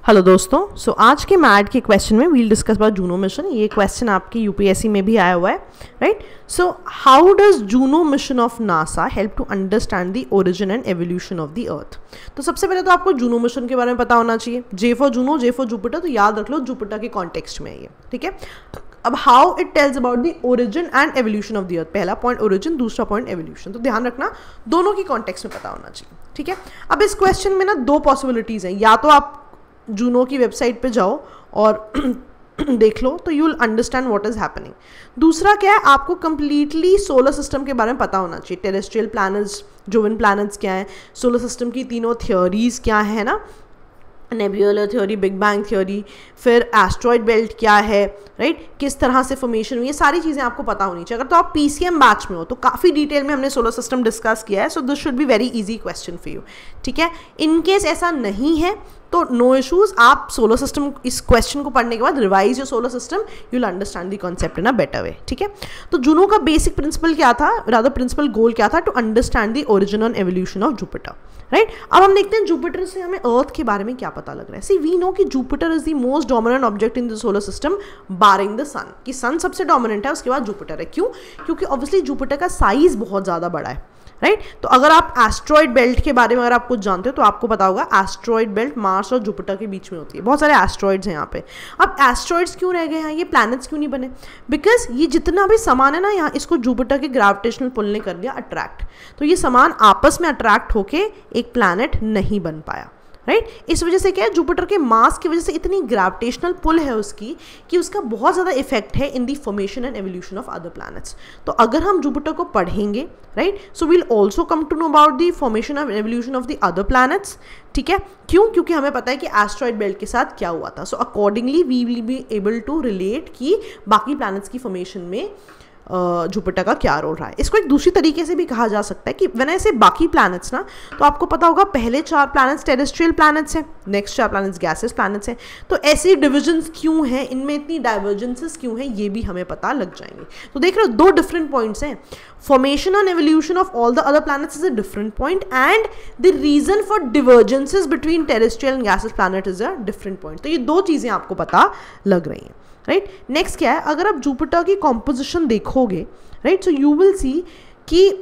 Hello दोस्तों, आज के मैड के क्वेश्चन में will discuss about Juno mission. ये क्वेश्चन आपकी यूपीएससी में भी आया हुआ है, right. So how does Juno mission of NASA help to understand the origin and evolution of the earth. तो सबसे पहले तो आपको जूनो मिशन के बारे में पता होना चाहिए। J for Juno, J for Jupiter, तो याद रख लो जुपिटर के कॉन्टेक्स्ट में है ये, ठीक है। अब how it tells about the origin and evolution of the earth. पहला पॉइंट ओरिजिन, दूसरा पॉइंट एवोल्यूशन। तो ध्यान रखना दोनों की कॉन्टेक्स्ट में पता होना चाहिए, ठीक है। अब इस क्वेश्चन में ना दो पॉसिबिलिटीज हैं, या तो आप जूनो की वेबसाइट पे जाओ और देख लो तो you will understand what is happening. दूसरा क्या है, आपको कंप्लीटली सोलर सिस्टम के बारे में पता होना चाहिए। टेरेस्ट्रियल प्लैनेट्स, जोवन प्लैनेट्स क्या है, सोलर सिस्टम की तीनों थियोरीज क्या है ना, nebular theory, big bang theory, फिर एस्ट्रॉयड बेल्ट क्या है, राइट, किस तरह से फॉर्मेशन हुई, ये सारी चीज़ें आपको पता होनी चाहिए। अगर तो आप पीसीएम बैच में हो तो काफ़ी डिटेल में हमने सोलर सिस्टम डिस्कस किया है, so this should be very easy question for you, ठीक है। इन केस ऐसा नहीं है तो नो इशूज़, आप सोलर सिस्टम इस क्वेश्चन को पढ़ने के बाद revise your solar system, you will understand the concept in a better way, ठीक है। तो जूनो का बेसिक प्रिंसिपल क्या था, रादर प्रिंसिपल गोल क्या था, to understand the origin and evolution of Jupiter, right. अब हम देखते हैं जुपिटर से हमें अर्थ के बारे में क्या पता लग रहा है। सी वी नो कि Jupiter is the most dominant object in the solar system barring the sun, कि सन सबसे डोमिनेंट है, उसके बाद जुपिटर है। क्यों? क्योंकि ऑब्वियसली जुपिटर का साइज बहुत ज़्यादा बड़ा है, राइट। तो अगर आप एस्ट्रॉयड बेल्ट के बारे में अगर आप कुछ जानते हो तो आपको पता होगा एस्ट्रॉयड बेल्ट मार्स और जुपिटर के बीच में होती है। बहुत सारे एस्ट्रॉयड्स हैं यहाँ पे। अब एस्ट्रॉयड्स क्यों रह गए हैं, ये प्लैनेट्स क्यों नहीं बने? बिकॉज ये जितना भी सामान है ना यहाँ, इसको जुपिटर के ग्रेविटेशनल पुल ने कर दिया अट्रैक्ट, तो ये सामान आपस में अट्रैक्ट होके एक प्लैनेट नहीं बन पाया, राइट। इस वजह से क्या है, जुपिटर के मास की वजह से इतनी ग्रेविटेशनल पुल है उसकी कि उसका बहुत ज़्यादा इफेक्ट है in the formation and evolution of other planets. तो अगर हम जुपिटर को पढ़ेंगे, right, so we'll also come to know about the formation and evolution of the other planets, ठीक है। क्यों? क्योंकि हमें पता है कि एस्ट्रॉयड बेल्ट के साथ क्या हुआ था। So accordingly we will be able to relate कि बाकी प्लैनेट्स की फॉर्मेशन में जुपिटर का क्या रोल रहा है। इसको एक दूसरी तरीके से भी कहा जा सकता है कि व्हेन आई से बाकी प्लैनेट्स ना, तो आपको पता होगा पहले 4 प्लैनेट्स टेरेस्ट्रियल प्लैनेट्स हैं, नेक्स्ट 4 प्लैनेट्स गैसेस प्लैनेट्स हैं। तो ऐसी डिविजन्स क्यों हैं, इनमें इतनी डाइवर्जेंसेस क्यों हैं, ये भी हमें पता लग जाएंगे। तो देख रहे हो, 2 डिफरेंट पॉइंट्स हैं। Formation and evolution of all the other planets is a different point and the reason for divergences between terrestrial and gases planet is a different point. तो ये 2 चीज़ें आपको पता लग रही हैं, राइट। नेक्स्ट क्या है, अगर आप जुपिटर की कॉम्पोजिशन देखोगे, right, so you will see कि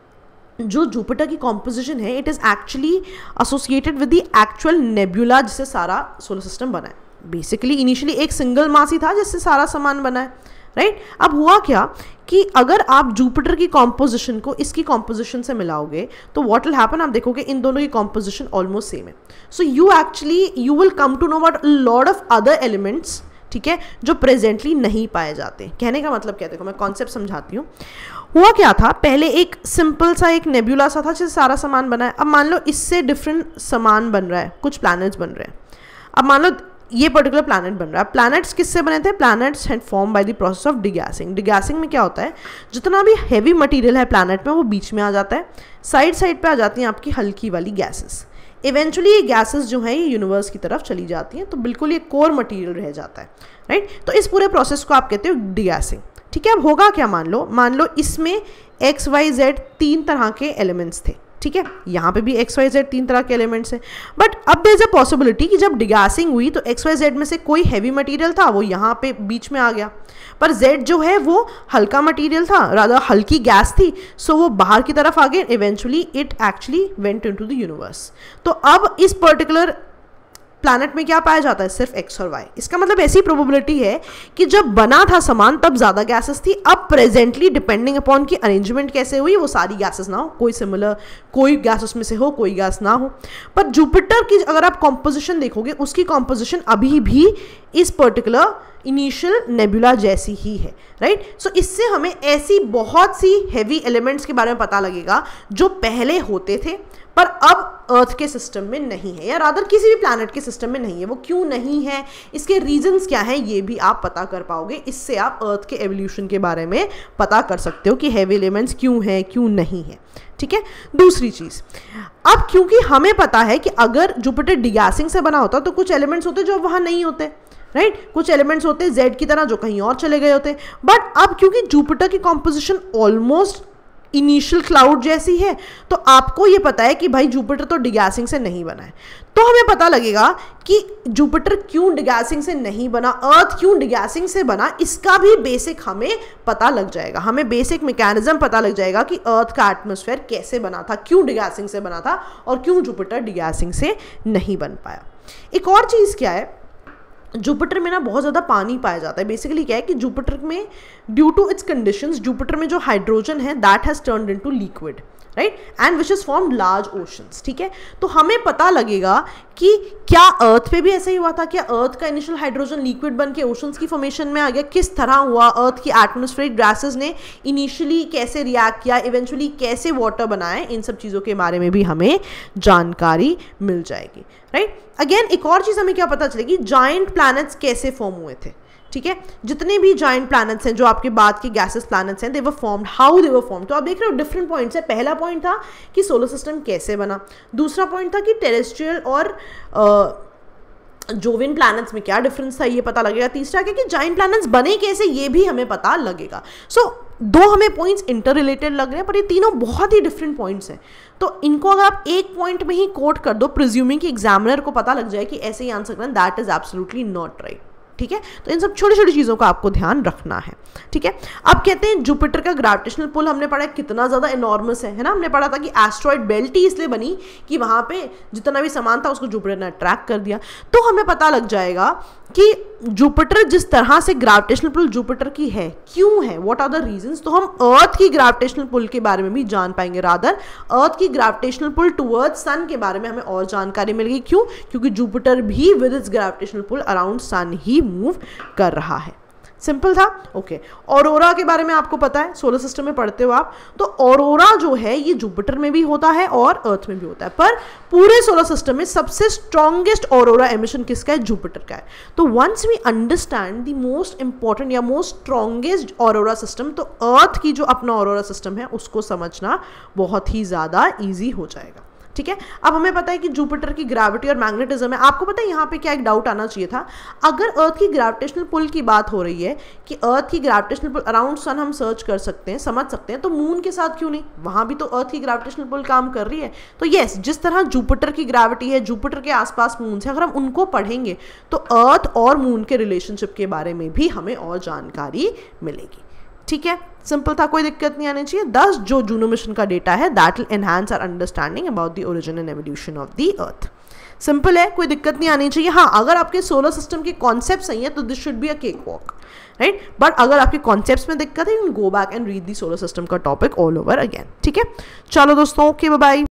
जो जुपिटर की कॉम्पोजिशन है, it is actually associated with the actual nebula जिससे सारा सोलर सिस्टम बना है। बेसिकली इनिशियली एक सिंगल मास ही था जिससे सारा सामान बना है, राइट। अब हुआ क्या कि अगर आप जुपिटर की कॉम्पोजिशन को इसकी कॉम्पोजिशन से मिलाओगे तो व्हाट विल हैपन, आप देखोगे इन दोनों की कॉम्पोजिशन ऑलमोस्ट सेम है। So you will come to know about a lot of other elements, ठीक है, जो प्रेजेंटली नहीं पाए जाते। कहने का मतलब क्या, देखो मैं कॉन्सेप्ट समझाती हूँ। हुआ क्या था, पहले एक सिंपल सा एक नेबुला सा था जिससे सारा सामान बना है। अब मान लो इससे डिफरेंट सामान बन रहा है, कुछ प्लैनेट्स बन रहे हैं। अब मान लो ये पर्टिकुलर प्लैनेट बन रहा है। प्लैनेट्स किससे बने थे? Planets had form by the process of degassing. Degassing में क्या होता है, जितना भी हैवी मटेरियल है प्लैनेट में वो बीच में आ जाता है, साइड साइड पे आ जाती हैं आपकी हल्की वाली गैसेस। इवेंचुअली ये गैसेस जो हैं ये यूनिवर्स की तरफ चली जाती हैं, तो बिल्कुल ये कोर मटेरियल रह जाता है, राइट। तो इस पूरे प्रोसेस को आप कहते हो डिगैसिंग, ठीक है। अब होगा क्या, मान लो इसमें एक्स वाई जेड 3 तरह के एलिमेंट्स थे, ठीक है। यहाँ पे भी एक्स वाई जेड 3 तरह के एलिमेंट्स हैं। बट अब देयर इज अ पॉसिबिलिटी कि जब डिगैसिंग हुई तो एक्स वाई जेड में से कोई हैवी मटेरियल था वो यहाँ पे बीच में आ गया, पर जेड जो है वो हल्का मटेरियल था, रादर हल्की गैस थी, सो वो बाहर की तरफ आ गए। Eventually it actually went into the universe. तो अब इस पर्टिकुलर प्लैनेट में क्या पाया जाता है, सिर्फ एक्स और वाई। इसका मतलब ऐसी प्रोबेबिलिटी है कि जब बना था सामान तब ज़्यादा गैसेस थी, अब प्रेजेंटली डिपेंडिंग अपॉन की अरेंजमेंट कैसे हुई वो सारी गैसेस ना हो, कोई सिमिलर कोई गैस उसमें से हो, कोई गैस ना हो। पर जुपिटर की अगर आप कॉम्पोजिशन देखोगे, उसकी कॉम्पोजिशन अभी भी इस पर्टिकुलर इनिशियल नेबुला जैसी ही है, राइट। सो इससे हमें ऐसी बहुत सी हैवी एलिमेंट्स के बारे में पता लगेगा जो पहले होते थे पर अब अर्थ के सिस्टम में नहीं है, या रादर किसी भी प्लैनेट के सिस्टम में नहीं है। वो क्यों नहीं है, इसके रीजंस क्या हैं, ये भी आप पता कर पाओगे। इससे आप अर्थ के एवोल्यूशन के बारे में पता कर सकते हो कि हैवी एलिमेंट्स क्यों हैं, क्यों नहीं है, ठीक है। दूसरी चीज़, अब क्योंकि हमें पता है कि अगर जुपिटर डिगैसिंग से बना होता तो कुछ एलिमेंट्स होते जो वहाँ नहीं होते, राइट। कुछ एलिमेंट्स होते जेड की तरह जो कहीं और चले गए होते। बट अब क्योंकि जुपिटर की कॉम्पोजिशन ऑलमोस्ट इनिशियल क्लाउड जैसी है, तो आपको ये पता है कि भाई जुपिटर तो डिगैसिंग से नहीं बना है, तो हमें पता लगेगा कि जुपिटर क्यों डिगैसिंग से नहीं बना, अर्थ क्यों डिगैसिंग से बना, इसका भी बेसिक हमें पता लग जाएगा, हमें बेसिक मैकेनिज्म पता लग जाएगा कि अर्थ का एटमॉस्फेयर कैसे बना था, क्यों डिगैसिंग से बना था और क्यों जुपिटर डिगैसिंग से नहीं बन पाया। एक और चीज़ क्या है, जुपिटर में ना बहुत ज़्यादा पानी पाया जाता है। बेसिकली क्या है कि जुपिटर में due to its conditions, Jupiter में जो हाइड्रोजन है that has turned into liquid, right, and which is form large oceans, ठीक है। तो हमें पता लगेगा कि क्या अर्थ पे भी ऐसा ही हुआ था, क्या अर्थ का इनिशियल हाइड्रोजन लिक्विड बन के ओशंस की फॉर्मेशन में आ गया, किस तरह हुआ, अर्थ की एटमॉस्फेरिक गैसेस ने इनिशियली कैसे रिएक्ट किया, इवेंचुअली कैसे वाटर बनाए, इन सब चीज़ों के बारे में भी हमें जानकारी मिल जाएगी, राइट। अगेन एक और चीज़ हमें क्या पता चलेगी, जायंट प्लैनेट्स कैसे फॉर्म हुए थे, ठीक है। जितने भी जायंट प्लैनेट्स हैं जो आपके बाद के गैसेस प्लैनेट्स हैं, they were formed, how they were formed. तो आप देख रहे हो डिफरेंट पॉइंट्स है। पहला पॉइंट था कि सोलर सिस्टम कैसे बना, दूसरा पॉइंट था कि टेरेस्ट्रियल और जोवियन प्लैनेट्स में क्या डिफरेंस था, ये पता लगेगा। तीसरा क्या कि जायंट प्लैनेट्स बने कैसे, ये भी हमें पता लगेगा। सो दो हमें पॉइंट्स इंटर रिलेटेड लग रहे हैं, पर ये तीनों बहुत ही डिफरेंट पॉइंट्स हैं। तो इनको अगर आप एक पॉइंट में ही कोट कर दो, प्रिज्यूमिंग कि एग्जामिनर को पता लग जाए कि ऐसे ही आंसर करना, that is absolutely not right, ठीक है। तो इन सब छोटी छोटी चीज़ों का आपको ध्यान रखना है, ठीक है। अब कहते हैं जुपिटर का ग्रेविटेशनल पुल हमने पढ़ा कितना ज़्यादा इनॉर्मस है ना। हमने पढ़ा था कि एस्ट्रॉइड बेल्ट ही इसलिए बनी कि वहाँ पे जितना भी सामान था उसको जुपिटर ने अट्रैक्ट कर दिया। तो हमें पता लग जाएगा कि जुपिटर जिस तरह से ग्रेविटेशनल पुल जुपिटर की है, क्यों है, व्हाट आर द रीजंस। तो हम अर्थ की ग्रेविटेशनल पुल के बारे में भी जान पाएंगे, रादर अर्थ की ग्रेविटेशनल पुल टुवर्ड्स सन के बारे में हमें और जानकारी मिलेगी। क्यों? क्योंकि जुपिटर भी with its gravitational pull around sun ही मूव कर रहा है। सिंपल था, ओके। ऑरोरा के बारे में आपको पता है, सोलर सिस्टम में पढ़ते हो आप। तो ऑरोरा जो है ये जुपिटर में भी होता है और अर्थ में भी होता है, पर पूरे सोलर सिस्टम में सबसे स्ट्रॉन्गेस्ट ऑरोरा एमिशन किसका है? जुपिटर का है। तो once we understand the most important या मोस्ट स्ट्रॉन्गेस्ट ऑरोरा सिस्टम, तो अर्थ की जो अपना ऑरोरा सिस्टम है उसको समझना बहुत ही ज़्यादा ईजी हो जाएगा, ठीक है। अब हमें पता है कि जुपिटर की ग्रेविटी और मैग्नेटिज्म है। आपको पता है यहाँ पे क्या एक डाउट आना चाहिए था, अगर अर्थ की ग्रेविटेशनल पुल की बात हो रही है कि अर्थ की ग्रेविटेशनल पुल अराउंड सन हम सर्च कर सकते हैं, समझ सकते हैं, तो मून के साथ क्यों नहीं? वहाँ भी तो अर्थ की ग्रेविटेशनल पुल काम कर रही है। तो यस, जिस तरह जुपिटर की ग्रेविटी है, जुपिटर के आसपास मून है, अगर हम उनको पढ़ेंगे तो अर्थ और मून के रिलेशनशिप के बारे में भी हमें और जानकारी मिलेगी, ठीक है। सिंपल था, कोई दिक्कत नहीं आनी चाहिए। 10 जो जूनो मिशन का डेटा है that will enhance our understanding about the origin and evolution of the earth. Simple है, कोई दिक्कत नहीं आनी चाहिए। हाँ, अगर आपके सोलर सिस्टम के कॉन्सेप्ट सही है तो this should be a cake walk, right. But अगर आपके कॉन्सेप्ट्स में दिक्कत है, you can go back and read the solar system का टॉपिक ऑल ओवर अगेन, ठीक है। चलो दोस्तों, ओके, बाय बाय।